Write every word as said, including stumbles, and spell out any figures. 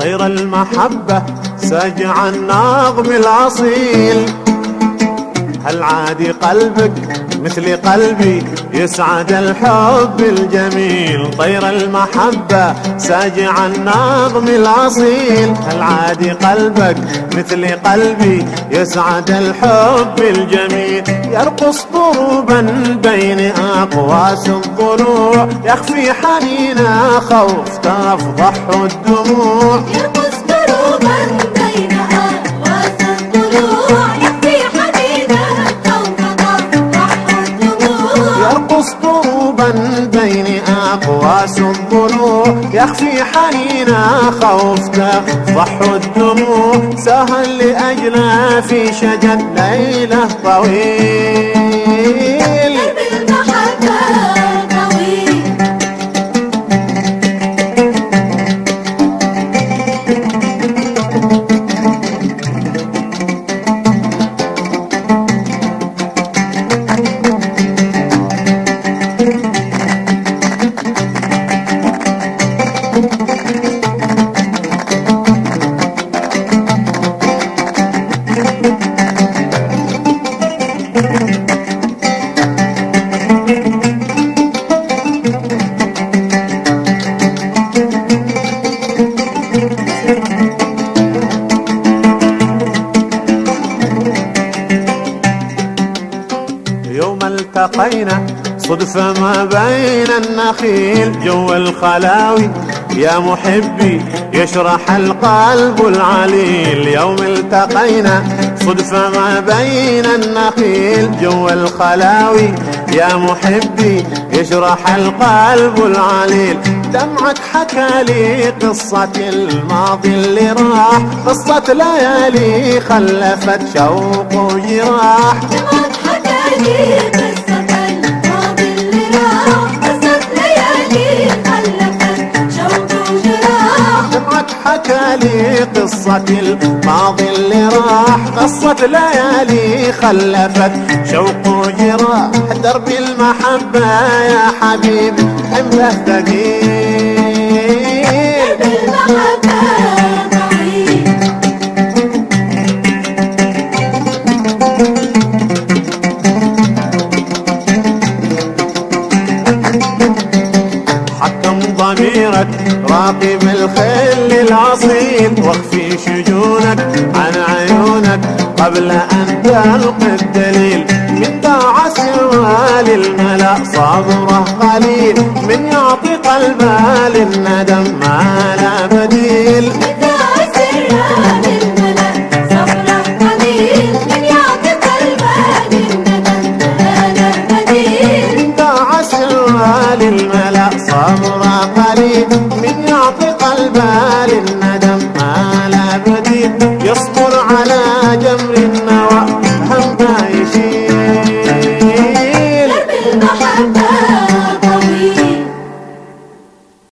طير المحبة ساجع النغم الأصيل. هل عادي قلبك مثل قلبي يسعد الحب الجميل؟ طير المحبة ساجع النغم الأصيل. هل عادي قلبك مثل قلبي يسعد الحب الجميل؟ يرقص ضروبا بين أقواس الضلوع، يخفي حنينا خوف تفضح الدموع. يرقص ضروبا بين أقواس الضلوع، يخفي حنينا خوف تفضح الدموع. يرقص ضروبا بين أقواس الضلوع، يخفي حنينا خوف تفضح الدموع. سهل لأجله في شجن ليلة طويل. درب المحبة طويل. يوم التقينا صدفة ما بين النخيل، جو الخلاوي يا محبي يشرح القلب العليل. يوم التقينا صدفة ما بين النخيل، جو الخلاوي يا محبي يشرح القلب العليل. دمعك حكى لي قصة الماضي اللي راح، قصة ليالي خلفت شوق وجراح. دمعك حكى لي قصة الماضي اللي راح، قصة ليالي خلفت شوق وجراح. دمعك حكى لي قصة الماضي اللي راح، قصة ليالي خلفت شوق وجراح. درب المحبة يا حبيبي حمله ثقيل. درب المحبة طويل. حكم ضميرك راقب الخيل الأصيل، واخفي شجونك عن عيونك قبل أن تلقي الدليل. من داع سوى للملأ صبره قليل، من يعطي قلبه للندم ما لا بديل. من داع سوى للملأ صبره قليل، من يعطي قلبه للندم ما لا بديل. من داع سوى للملأ صبره قليل، من يعطي قلبه للندم